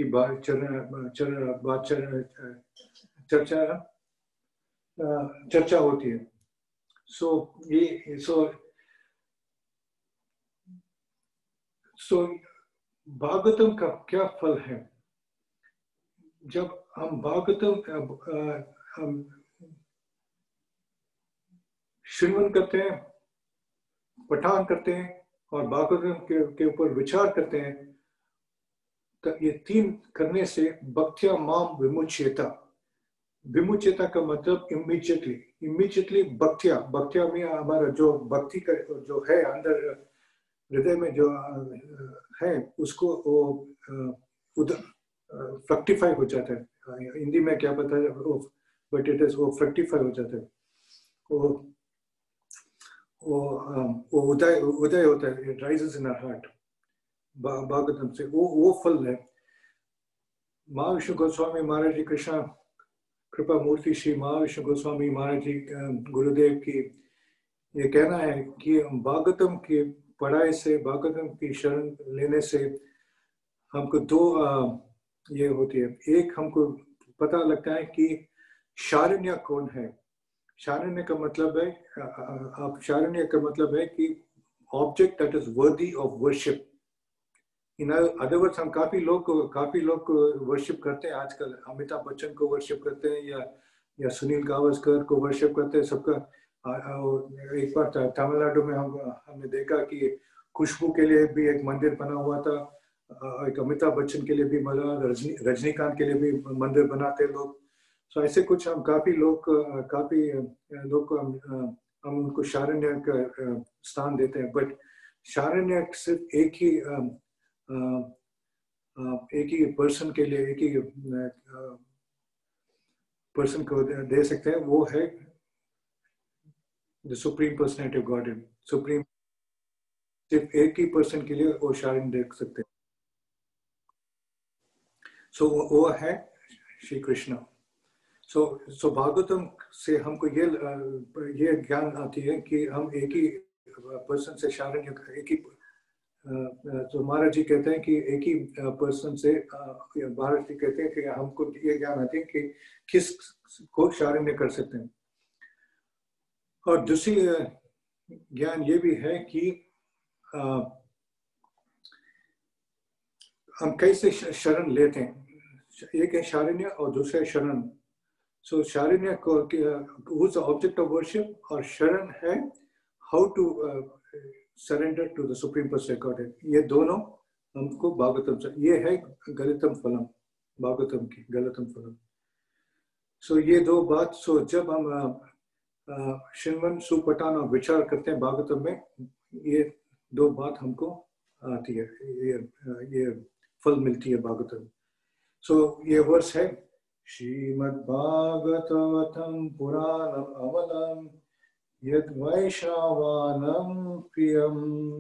चर्चा होती है। सो भागवतम का क्या फल है? जब हम भागवतम हम श्रवण करते हैं, पठन करते हैं और भागवतम के ऊपर विचार करते हैं, तो ये तीन करने से भक्त्या माम विमुच्येता। विमुच्यता का मतलब इमीडिएटली भक्त्या में हमारा जो भक्ति का जो है अंदर हृदय में जो है उसको वो फ्रक्टिफाई हो जाता है। हिंदी में क्या पता है, बट इट इज वो फ्रक्टिफाई हो जाता है, वो उदय होता है, it rises in our heart Bhagavatam से, वो फल है। महाविष्णु गोस्वामी महाराज जी, कृष्णा कृपा मूर्ति श्री महाविष्णु गोस्वामी महाराज जी गुरुदेव की ये कहना है कि भागवतम की पढ़ाई से, भागवतम की शरण लेने से हमको दो ये होती है। एक, हमको पता लगता है कि शारण्य कौन है। शारण्य का मतलब है, शारण्य का मतलब है कि object that is worthy of worship. In other words, हम काफी लोग को वर्शिप करते हैं आजकल। अमिताभ बच्चन को वर्शिप करते हैं या सुनील गावस्कर को वर्शिप करते हैं। सबका एक बार तमिलनाडु में हमने देखा कि खुशबू के लिए भी एक मंदिर बना हुआ था एक अमिताभ बच्चन के लिए भी बना, रजनीकांत के लिए भी मंदिर बनाते लोग। तो ऐसे कुछ हम काफी लोग को हम उनको शारण्य का स्थान देते हैं। बट शारण्य सिर्फ एक ही पर्सन के लिए, एक ही पर्सन को दे सकते हैं, वो है the supreme personality of God. Supreme सिर्फ एक ही पर्सन के लिए वो शारण्य दे सकते हैं। सो वो है श्री कृष्ण। सो भागवतम से हमको ये ज्ञान आती है कि हम एक ही पर्सन से शारण्य, एक ही तो महाराज जी कहते हैं कि एक ही पर्सन से, महाराज जी कहते हैं कि हमको ये ज्ञान आती है कि किस को शारण्य कर सकते हैं। और दूसरी ज्ञान ये भी है कि हम कैसे शरण लेते हैं। एक है शारण्य और दूसरा है शरण। सो शारण्य को ऑब्जेक्ट ऑफ वर्शिप, और शरण है how to surrender to the supreme personality of God. ये दोनों हमको भागवतम से, ये है गलितम फलम, भागवतम की गलितम फलम। सो ये दो बात, सो जब हम श्रीमन सुपटान और विचार करते हैं भागवतम में, ये दो बात हमको आती है, ये फल मिलती है भागवतम। सो ये वर्ष है श्रीमद् भागवतम पुराणम अमलम यद वैष्णवानां प्रियम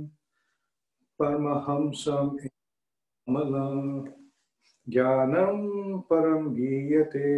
परमहंसम अमलम ज्ञानम परम गीयते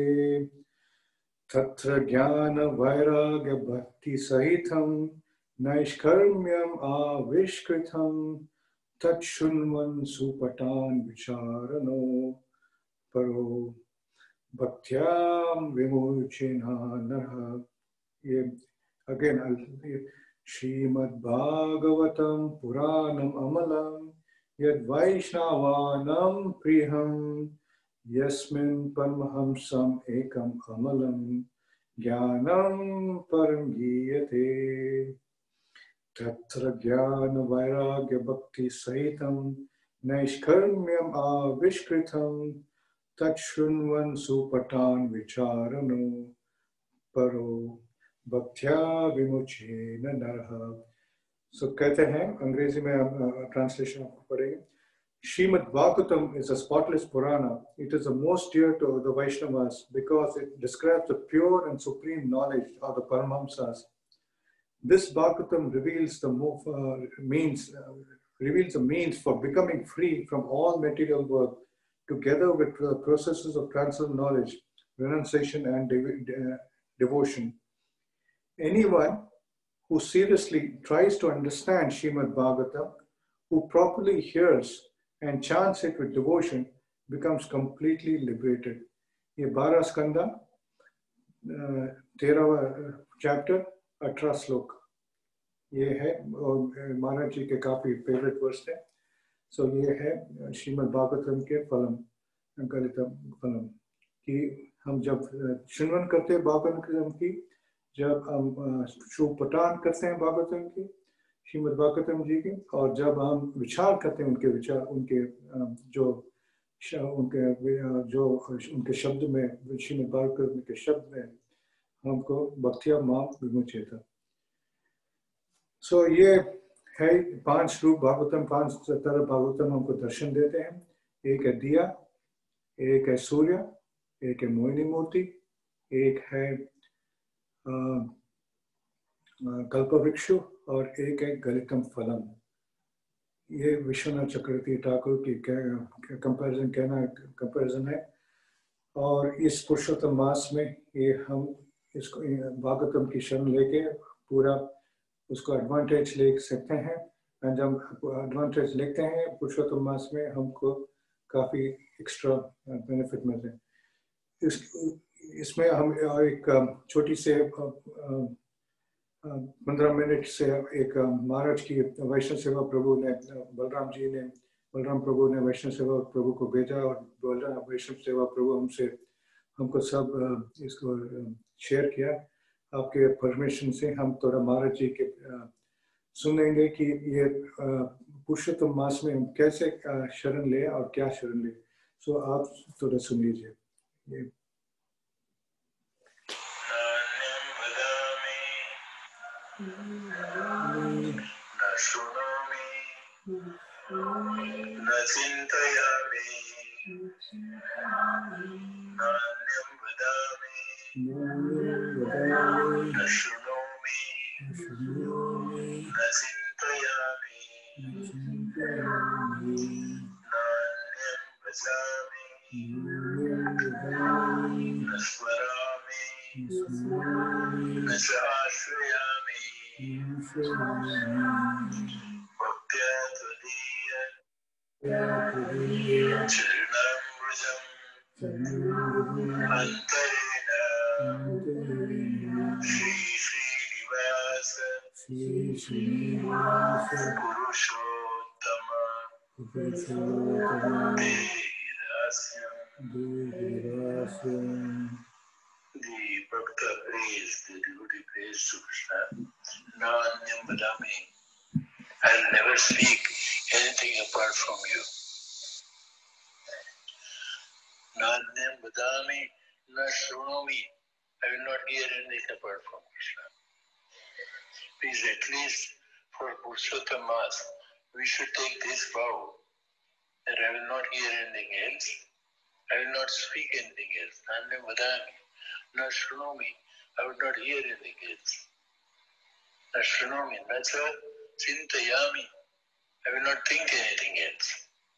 तत्र ज्ञान वैराग्य भक्ति सहितं नैष्कर्म्यम आविष्कृतं तच्छृण्वन् सुपटान् विचारणो परो भक्त्यां विमुच्येन नरः। ये अगेन श्रीमद् भागवतम पुराणम अमलम यद वैष्णवानां प्रियं यस्मिन् परमहंसम् एकम् अमलं ज्ञानं परं गीयते तत्र ज्ञान वैराग्य भक्ति सहितं नैष्कर्म्यम् आविष्कृतं तच्छृण्वन् सुपटान् विचारणो परो भक्त्या विमुच्येन नरः। सो कहते हैं, अंग्रेजी में ट्रांसलेशन आपको पढ़ेंगे। Srimad Bhagavatam is a spotless Purana. It is the most dear to the Vaishnavas because it describes the pure and supreme knowledge of the Paramahamsas. This Bhagavatam reveals the means for becoming free from all material work, together with the processes of transcendental knowledge, renunciation, and devotion. Anyone who seriously tries to understand Srimad Bhagavatam, who properly hears and chants it with devotion, becomes completely liberated. ये 12 स्कंदा, 13वां चैप्टर, 18 श्लोक, ये है। और महाराज जी के काफी फेवरेट वर्स है। सो ये है श्रीमद् भागवतम के फलम, गलितम फलम, कि हम जब श्रवण करते हैं भागवतम की, जब हम सुपठान करते हैं भागवतम की, श्रीमद् भागवतम जी की, और जब हम विचार करते हैं उनके विचार, उनके उनके शब्द में, श्रीमद् भागवतम के शब्द में हमको भक्तिया मां विमुच्येत। सो ये है 5 रूप भागवतम, 5 तरह भागवतम हमको दर्शन देते हैं। एक है दिया, एक है सूर्य, एक है मोहिनी मूर्ति, एक है कल्पवृक्ष, और एक है गलितम फलम। ये विश्वनाथ चक्रवर्ती ठाकुर की कंपैरिजन है। और इस पुरुषोत्तम मास में ये हम इसको भागवतम की शरण लेके पूरा उसको एडवांटेज ले सकते हैं। और जब एडवांटेज लेते हैं पुरुषोत्तम मास में, हमको काफ़ी एक्स्ट्रा बेनिफिट मिलते हैं। इसमें हम एक छोटी से 15 मिनट से एक महाराज की वैष्णव सेवा प्रभु ने, बलराम प्रभु ने वैष्णव सेवा प्रभु को भेजा, और बलराम वैष्णव सेवा प्रभु हमको सब इसको शेयर किया। आपके परमिशन से हम थोड़ा महाराज जी के सुनेंगे कि ये पुरुषोत्तम मास में कैसे शरण ले और क्या शरण ले। सो आप थोड़ा सुन लीजिए ये।
न चिन्तयामि नान्यं वदामि न शृणोमि न चिन्तयामि नान्यं वदामि न स्मरामि न च आश्रयामि भक्त्या त्वदीय चरणाम्बुजम् अन्तरेण श्रीनिवास पुरुषोत्तम The Bhakta prays, the devotee prays to Krishna. Nanyam vadami. I'll never speak anything apart from you. Nanyam vadami, na shrunomi. I will not hear anything apart from Krishna. Please, at least for Purushottam Mass, we should take this vow that I will not hear anything else. I will not speak anything else. Nanyam vadami, na shrunomi. I will not hear anything else. Na shrunomi, na cha chintayami. I will not think anything else.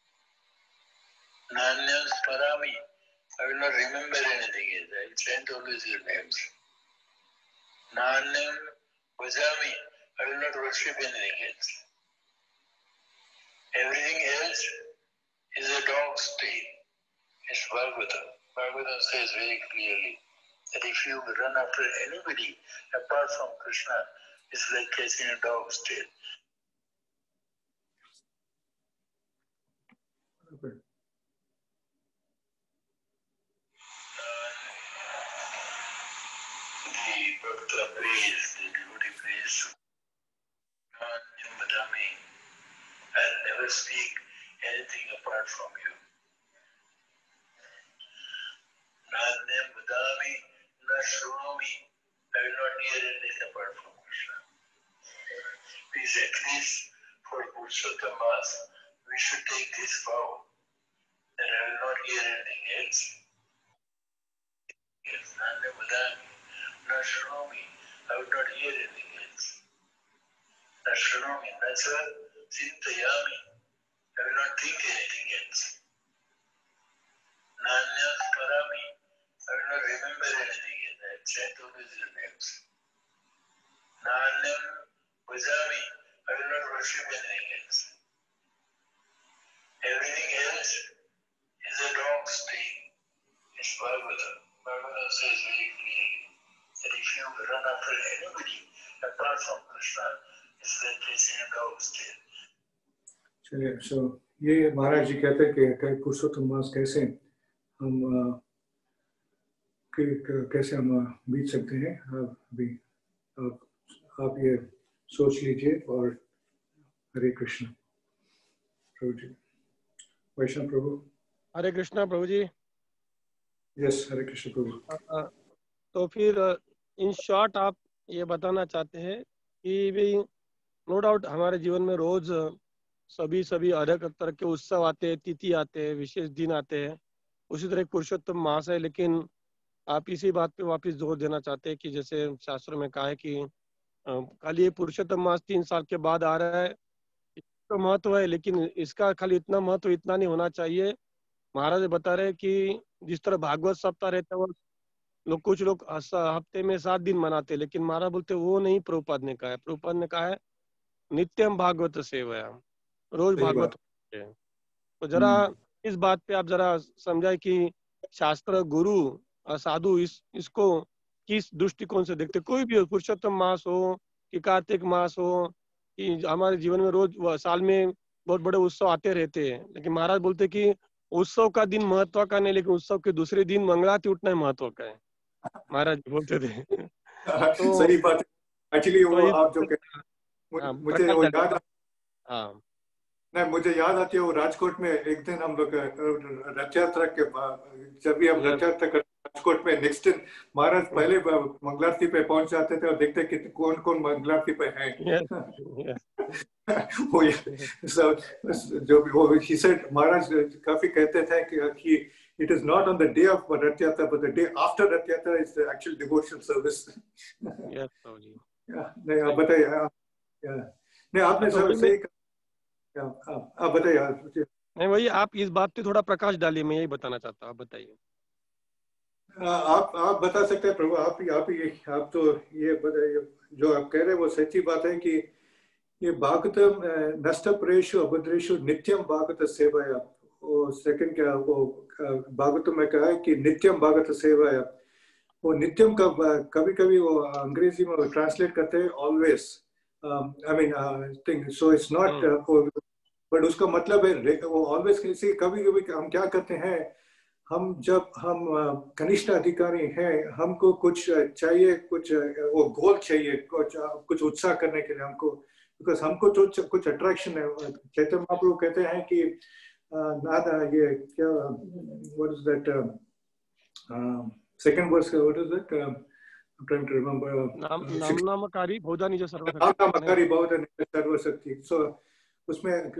Nanyam smarami. I will not remember anything else. I will chant always your names. Nanyam bhajami. I will not worship anything else. Everything else is a dog's tail. It's Bhagavatam. Bhagavatam says very clearly that if you run after anybody apart from Krishna, it's like catching a dog's tail.
Okay.
The Bhakta prays, the devotee prays. Nanyam vadami. I'll never speak anything apart from you. Nanyam vadami, na shrunomi. I will not hear anything apart from Krishna. Please, at least for Purushottam Mass, we should take this vow that I will not hear anything else. Yes, Nanyam vadami, na shrunomi. I will not hear anything else. Na shrunomi, na cha chintayami. I will not think anything else. Nanyam smarami. I will not remember anything else. I will chant always your names. Nanyam bhajami. I will not worship anything else. Everything else is a dog's tail. It's Bhagavatam. Bhagavatam says very clearly that if you run after anybody apart from Krishna, it's like chasing a dog's tail.
चलिए, सो ये महाराज जी कहते हैं कि पुरुषोत्तम मास कैसे हम कैसे हम बीत सकते हैं। अभी आप ये सोच लीजिए और हरे कृष्ण प्रभु जी। वैष्णव प्रभु।
हरे कृष्णा प्रभु जी।
यस, हरे कृष्ण प्रभु।
तो फिर इन शॉर्ट आप ये बताना चाहते हैं कि भी नो डाउट हमारे जीवन में रोज सभी अलग तरह के उत्सव आते हैं, तिथि आते हैं, विशेष दिन आते हैं, उसी तरह पुरुषोत्तम मास है। लेकिन आप इसी बात पे वापस जोर देना चाहते हैं कि जैसे शास्त्रों में कहा है कि खाली ये पुरुषोत्तम मास 3 साल के बाद आ रहा है, इसका महत्व है, लेकिन इसका खाली इतना महत्व इतना नहीं होना चाहिए। महाराज बता रहे हैं कि जिस तरह भागवत सप्ताह रहता है, वो कुछ लोग हफ्ते में 7 दिन मनाते, लेकिन महाराज बोलते वो नहीं प्रभुपाद ने कहा है। प्रभुपाद ने कहा है नित्यम भागवत सेवया, रोज भागवत। तो जरा इस बात पे आप जरा समझाए कि शास्त्र, गुरु और साधु इसको किस दृष्टिकोण से देखते। कोई भी हो, पुरुषोत्तम मास हो कि कार्तिक मास हो कि हमारे जीवन में रोज साल में बहुत बड़े उत्सव आते रहते हैं, लेकिन महाराज बोलते कि उत्सव का दिन महत्व का नहीं, लेकिन उत्सव के दूसरे दिन मंगलाती उठना ही महत्व का है, महाराज बोलते थे। तो
सही बात है। एक्चुअली वो आप जो मुझे
प्रकाश
वो
डालिए।
याद,
हाँ
नहीं मुझे याद आती है वो राजकोट में एक दिन हम लोग रथ यात्रा के जब भी हम रथ यात्रा करते राजकोट में, नेक्स्ट दिन महाराज पहले मंगलारती पे पहुंच जाते थे और देखते कि कौन कौन मंगलारती पे है। वो जो भी वो he said, महाराज काफी कहते थे कि it is not on the day of रथ यात्रा but the day after रथ यात्रा is the actual devotional service. नहीं आप बताइए। नहीं आपने सही, आप बताइए।
नहीं वही, आप इस बात पे थोड़ा प्रकाश डालिए, मैं यही बताना चाहता हूँ, आप बताइए।
आप बता सकते हैं प्रभु, आप तो ये बताइए, जो आप कह रहे हैं वो सच्ची बात है कि ये भागवतम नष्ट प्रेषु अभद्रेषु नित्यम भागवत सेवाया, वो सेकंड क्या वो भागवतम में कहा है कि नित्यम भागवत सेवाया, वो नित्यम का कभी कभी वो अंग्रेजी में ट्रांसलेट करते हैं always, I mean thing, so it's not, but उसका मतलब है वो ऑलवेज। किसी कभी कभी हम क्या करते हैं, हम जब हम कनिष्ठ अधिकारी हैं, हमको कुछ चाहिए, कुछ वो गोल चाहिए, कुछ उत्साह करने के लिए हमको, बिकॉज हमको कुछ अट्रैक्शन है। चैतन्य महाप्रभु कहते हैं कि ये क्या, what is that second verse, what is that, I'm trying to remember.
नामकारी बहुधा निज सर्वशक्ति,
नामकारी बहुधा निज सर्वशक्ति। सो उसमें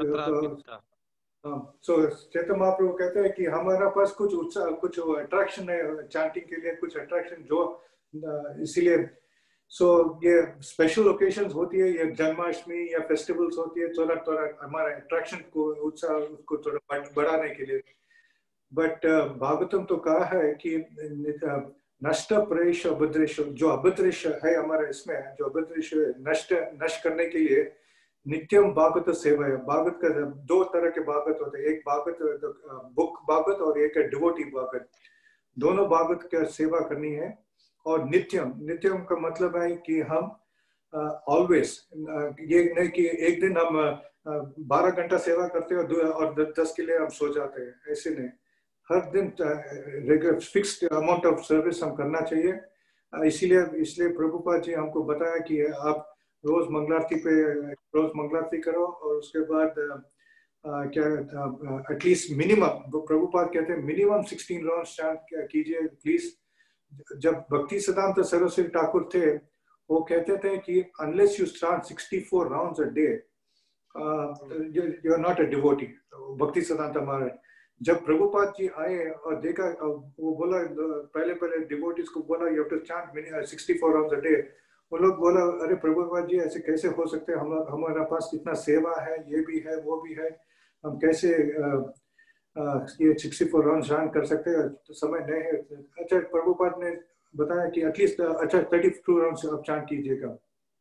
सो चैतन्य महाप्रभु कहते हैं कि हमारा पास कुछ उत्साह, कुछ अट्रैक्शन है चैंटिंग के लिए, कुछ अट्रैक्शन जो इसीलिए सो ये स्पेशल ओकेशंस होती है, ये जन्माष्टमी या फेस्टिवल्स होती है, थोड़ा हमारा अट्रैक्शन को, उत्साह को थोड़ा बढ़ाने के लिए। बट भागवतम तो कहा है कि नष्ट प्रेष अभद्रेश, जो अभद्रेश है हमारे इसमें, जो अभद्रेश नष्ट करने के लिए नित्यम भागवत सेवा है। भागवत का दो तरह के भागवत होते हैं, एक भागवत बुक भागवत और एक है डिवोटी भागवत। दोनों भागवत का सेवा करनी है। और नित्यम का मतलब है कि हम ऑलवेज, ये नहीं कि एक दिन हम 12 घंटा सेवा करते हैं और 10 के लिए हम सो जाते हैं, ऐसे नहीं। हर दिन regular fixed amount of service हम करना चाहिए। इसलिए प्रभुपाद जी हमको बताया कि आप रोज मंगलारती करो, और उसके बाद क्या एटलीस्ट मिनिमम, प्रभुपाद कहते हैं मिनिमम 16 राउंड्स चांट कीजिए प्लीज। जब भक्ति सिद्धांत सरस्वती ठाकुर थे, वो कहते थे कि unless you start 64 rounds a day you are not a devotee. Bhakti Siddhanta महाराज जब प्रभुपाद जी आए और देखा, वो बोला पहले डिवोटीज को बोला you have to chant 64 rounds a day. वो लोग बोला अरे प्रभुपाद जी ऐसे कैसे हो सकते हैं, हमारा पास कितना सेवा है, ये भी है वो भी है, हम कैसे ये 64 राउंड रन कर सकते हैं, तो समय नहीं है। अच्छा प्रभुपाद ने बताया कि एटलीस्ट 32 राउंड आप चांट कीजिएगा।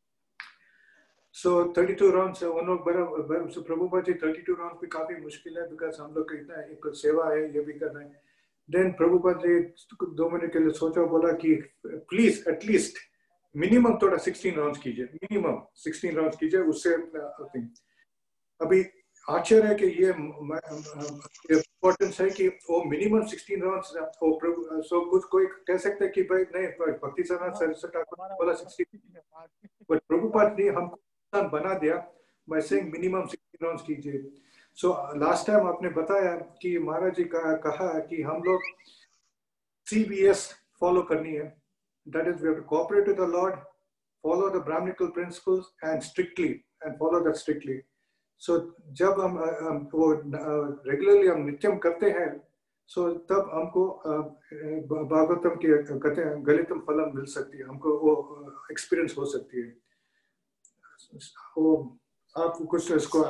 सो 32 राउंड उन लोग बड़ा प्रभुपाद जी 32 राउंड भी काफी मुश्किल है, बिकॉज हम लोग का इतना एक सेवा है, ये भी करना है। देन प्रभुपाद जी 2 मिनट के लिए सोचा, बोला कि प्लीज एटलीस्ट मिनिमम थोड़ा 16 राउंड कीजिए, मिनिमम 16 राउंड कीजिए, उससे अभी आश्चर्य है कि ये इम्पोर्टेंस है कि वो मिनिमम 16 राउंड्स। सो कुछ कोई कह सकते हैं कि भाई नहीं भक्ति सरस्वती ठाकुर बोला 16, बट प्रभुपाद ने हमको बना दिया बाय सेइंग मिनिमम 16 राउंड्स कीजिए। सो लास्ट टाइम आपने बताया कि महाराज जी का कहा कि हम लोग CBS फॉलो करनी है, that is we have to cooperate with the lord, follow the brahminical principles and follow that strictly. So जब हम वो रेगुलरली हम नित्यम करते हैं, सो तब हमको भागवतम के कहते हैं गलितम फलम मिल सकती है, हमको वो एक्सपीरियंस हो सकती है। वो आप कुछ इसको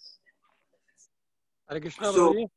हरे कृष्णा प्रभु जी।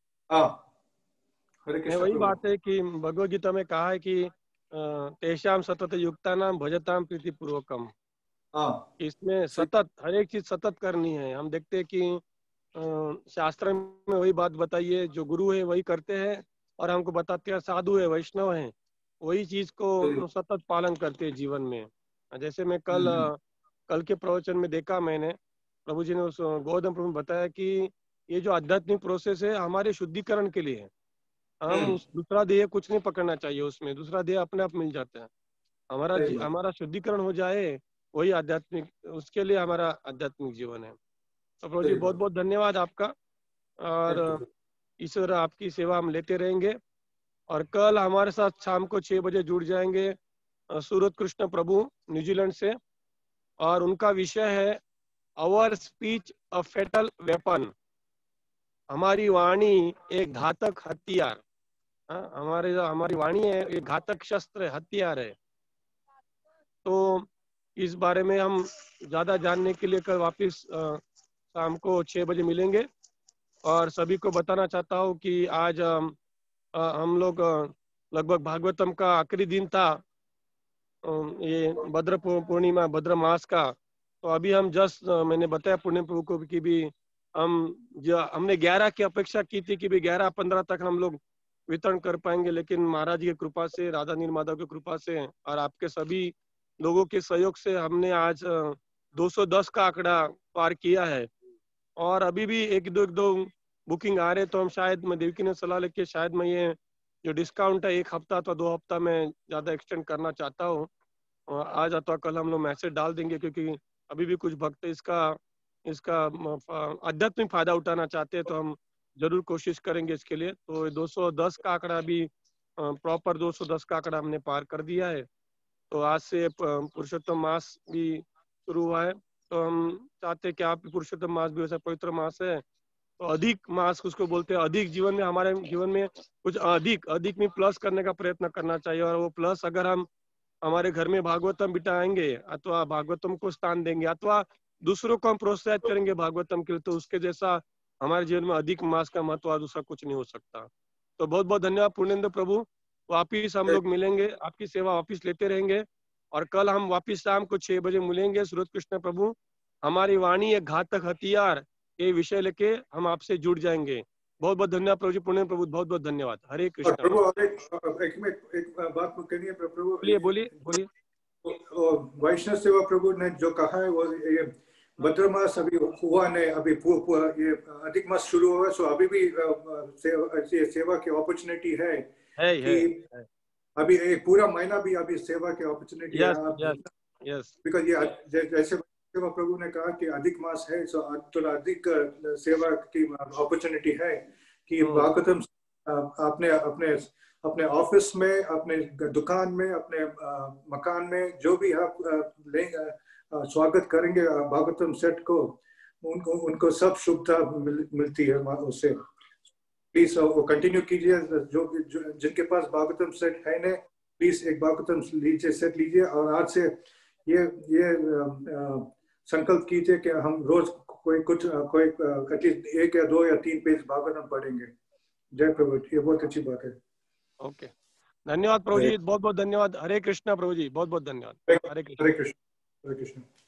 हरे कृष्णा।
वही बात है कि भगवद गीता में कहा है कि तेषाम सतत युक्तानाम भजताम प्रीति पूर्वकम। इसमें सतत हर एक चीज सतत करनी है। हम देखते हैं कि शास्त्र में वही बात बताइए, जो गुरु है वही करते हैं और हमको बताते हैं, साधु है वैष्णव है वही चीज को सतत पालन करते हैं जीवन में। जैसे मैं कल के प्रवचन में देखा मैंने, प्रभु जी ने उस गौतम प्रभु बताया कि ये जो आध्यात्मिक प्रोसेस है हमारे शुद्धिकरण के लिए है। हम उस दूसरा देह कुछ नहीं पकड़ना चाहिए, उसमें दूसरा देह अपने आप मिल जाता है। हमारा शुद्धिकरण हो जाए वही आध्यात्मिक, उसके लिए हमारा आध्यात्मिक जीवन है। तो प्रभु जी
सही
बहुत
बात।
बहुत धन्यवाद आपका,
Thank you,
और
brother.
ईश्वर आपकी सेवा हम लेते रहेंगे। और कल हमारे साथ शाम को 6 बजे जुड़ जाएंगे सूरत कृष्ण प्रभु न्यूजीलैंड से, और उनका विषय है our speech a fatal weapon, हमारी वाणी एक घातक हथियार। हमारी वाणी है एक घातक शस्त्र है, हथियार है। तो इस बारे में हम ज्यादा जानने के लिए कल वापिस शाम को 6 बजे मिलेंगे। और सभी को बताना चाहता हूँ कि आज हम लोग लगभग भागवतम का आखिरी दिन था, ये भद्र पूर्णिमा, भद्र मास का। तो अभी हम जस्ट मैंने बताया पुण्य प्रभु को कि भी हमने 11 की अपेक्षा की थी कि भी 11-15 तक हम लोग वितरण कर पाएंगे, लेकिन महाराज की कृपा से, राधा नील माधव की कृपा से और आपके सभी लोगों के सहयोग से हमने आज 210 का आंकड़ा पार किया है। और अभी भी एक दो बुकिंग आ रहे, तो हम शायद, मैं देवकी ने सलाह लेके शायद मैं ये जो डिस्काउंट है 1 हफ्ता अथवा 2 हफ्ता में ज्यादा एक्सटेंड करना चाहता हूँ। आज अथवा कल हम लोग मैसेज डाल देंगे, क्योंकि अभी भी कुछ भक्त इसका आध्यात्मिक फायदा उठाना चाहते हैं, तो हम जरूर कोशिश करेंगे इसके लिए। तो 210 का आंकड़ा भी प्रॉपर 210 का आंकड़ा हमने पार कर दिया है। तो आज से पुरुषोत्तम मास भी शुरू हुआ है। तो हम चाहते हैं कि आप पुरुषोत्तम मास भी वैसा पवित्र मास है, तो अधिक मास उसको बोलते हैं, अधिक जीवन में, हमारे जीवन में कुछ अधिक में प्लस करने का प्रयत्न करना चाहिए। और वो प्लस अगर हम हमारे घर में भागवतम बिठाएंगे अथवा भागवतम को स्थान देंगे अथवा दूसरों को हम प्रोत्साहित करेंगे भागवतम के लिए, तो उसके जैसा हमारे जीवन में अधिक मास का महत्व और दूसरा कुछ नहीं हो सकता। तो बहुत बहुत धन्यवाद पूर्णेंद्र प्रभु। वापिस हम लोग मिलेंगे, आपकी सेवा वापिस लेते रहेंगे। और कल हम वापिस शाम को 6 बजे मिलेंगे सूरत कृष्ण प्रभु, हमारी वाणी एक घातक हथियार, ये विषय लेके हम आपसे जुड़ जाएंगे। बहुत बहुत धन्यवाद प्रभु जी, पुण्य प्रभु, बहुत बहुत धन्यवाद। हरे
और
कृष्ण।
प्रभु, और एक बात करिए प्रभु,
बोलिए बोलिए बोलिए।
वैष्णव सेवा प्रभु ने जो कहा है वो ये भद्र मास अभी हुआ नहीं, अभी ये अधिक मास शुरू हुआ, सो अभी भी सेवा की अपॉर्चुनिटी है कि अभी एक पूरा महीना भी अभी सेवा की अपॉर्चुनिटी है।
यस
बिकॉज ये जैसे सेवा प्रभु ने कहा कि अधिक मास है, सो थोड़ा अधिक सेवा की अपॉर्चुनिटी है कि भागवतम आपने अपने अपने ऑफिस में, अपने दुकान में, अपने मकान में, जो भी आप लेंगे, स्वागत करेंगे भागवतम सेट को, उनको सब शुभता मिलती है उससे। प्लीज वो कंटिन्यू कीजिए। जो जिनके पास भागवतम सेट है ने, प्लीज एक भागवतम लीजिए, सेट लीजिए। और आज से ये संकल्प कीजिए कि हम रोज कोई एटलीस्ट 1 या 2 या 3 पेज भागवतम पढ़ेंगे। जय प्रभु, ये बहुत अच्छी बात है।
ओके, धन्यवाद प्रभु जी, बहुत बहुत धन्यवाद। हरे कृष्णा प्रभु जी, बहुत बहुत धन्यवाद। हरे कृष्ण।
हरे कृष्ण, हरे कृष्ण।